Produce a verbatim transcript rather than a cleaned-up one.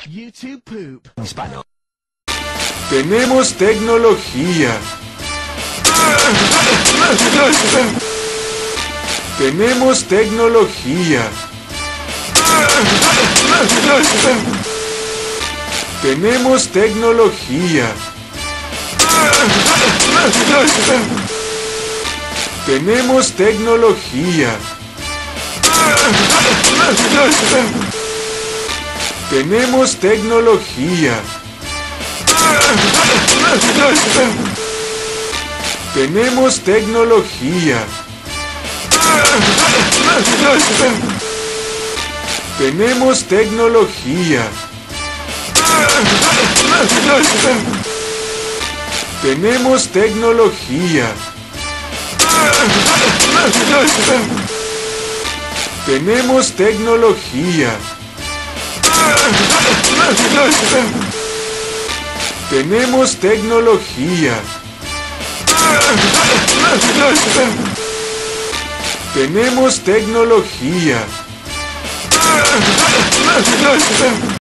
YouTube poop. Hispano. Tenemos tecnología. Tenemos tecnología. Tenemos tecnología. Tenemos tecnología. Tenemos tecnología. Tenemos tecnología. Tenemos tecnología. Tenemos tecnología. Tenemos tecnología. Tenemos tecnología. Tenemos tecnología.